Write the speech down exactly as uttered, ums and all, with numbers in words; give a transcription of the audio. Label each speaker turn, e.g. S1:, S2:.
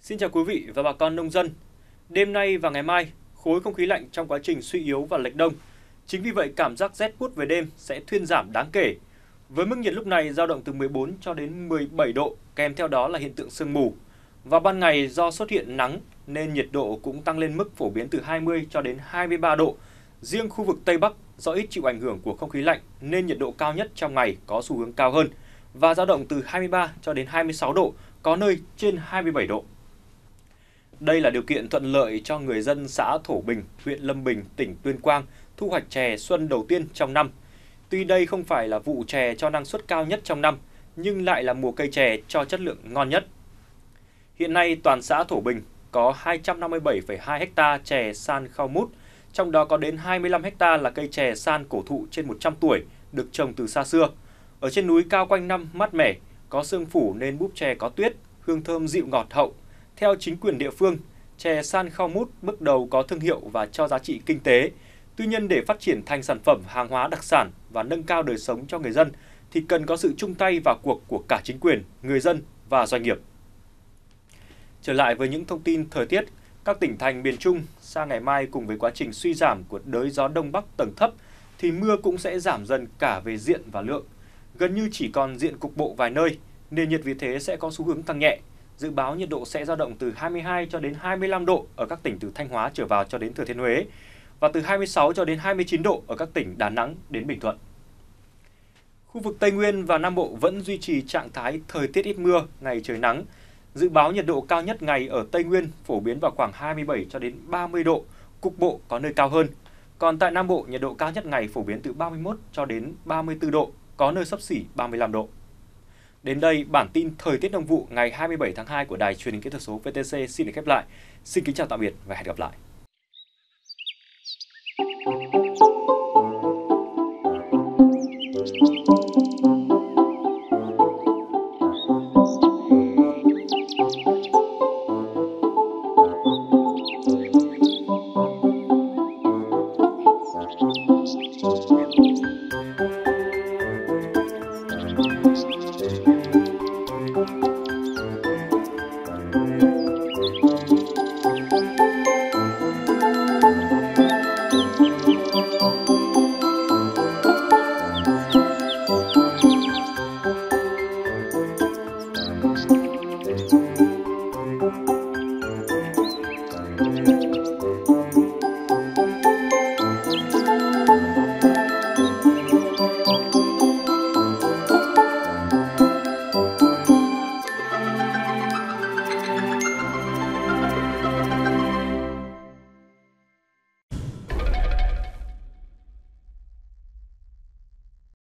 S1: Xin chào quý vị và bà con nông dân. Đêm nay và ngày mai, khối không khí lạnh trong quá trình suy yếu và lệch đông. Chính vì vậy, cảm giác rét buốt về đêm sẽ thuyên giảm đáng kể. Với mức nhiệt lúc này dao động từ mười bốn cho đến mười bảy độ, kèm theo đó là hiện tượng sương mù. Vào ban ngày do xuất hiện nắng nên nhiệt độ cũng tăng lên mức phổ biến từ hai mươi cho đến hai mươi ba độ. Riêng khu vực Tây Bắc do ít chịu ảnh hưởng của không khí lạnh nên nhiệt độ cao nhất trong ngày có xu hướng cao hơn và dao động từ hai mươi ba cho đến hai mươi sáu độ, có nơi trên hai mươi bảy độ. Đây là điều kiện thuận lợi cho người dân xã Thổ Bình, huyện Lâm Bình, tỉnh Tuyên Quang thu hoạch chè xuân đầu tiên trong năm. Tuy đây không phải là vụ chè cho năng suất cao nhất trong năm, nhưng lại là mùa cây chè cho chất lượng ngon nhất. Hiện nay, toàn xã Thổ Bình có hai trăm năm mươi bảy phẩy hai ha chè san khao mút, trong đó có đến hai mươi lăm ha là cây chè san cổ thụ trên một trăm tuổi, được trồng từ xa xưa. Ở trên núi cao quanh năm mát mẻ, có sương phủ nên búp chè có tuyết, hương thơm dịu ngọt hậu. Theo chính quyền địa phương, chè san khao mút bước đầu có thương hiệu và cho giá trị kinh tế. Tuy nhiên, để phát triển thành sản phẩm hàng hóa đặc sản và nâng cao đời sống cho người dân thì cần có sự chung tay vào cuộc của cả chính quyền, người dân và doanh nghiệp. Trở lại với những thông tin thời tiết, các tỉnh thành miền Trung sang ngày mai cùng với quá trình suy giảm của đới gió đông bắc tầng thấp thì mưa cũng sẽ giảm dần cả về diện và lượng. Gần như chỉ còn diện cục bộ vài nơi, nền nhiệt vì thế sẽ có xu hướng tăng nhẹ. Dự báo nhiệt độ sẽ dao động từ hai mươi hai cho đến hai mươi lăm độ ở các tỉnh từ Thanh Hóa trở vào cho đến Thừa Thiên Huế và từ hai mươi sáu cho đến hai mươi chín độ ở các tỉnh Đà Nẵng đến Bình Thuận. Khu vực Tây Nguyên và Nam Bộ vẫn duy trì trạng thái thời tiết ít mưa, ngày trời nắng. Dự báo nhiệt độ cao nhất ngày ở Tây Nguyên phổ biến vào khoảng hai mươi bảy cho đến ba mươi độ, cục bộ có nơi cao hơn. Còn tại Nam Bộ, nhiệt độ cao nhất ngày phổ biến từ ba mươi mốt cho đến ba mươi tư độ, có nơi xấp xỉ ba mươi lăm độ. Đến đây, bản tin thời tiết nông vụ ngày hai mươi bảy tháng hai của Đài Truyền hình Kỹ thuật số vê tê xê xin được khép lại. Xin kính chào tạm biệt và hẹn gặp lại.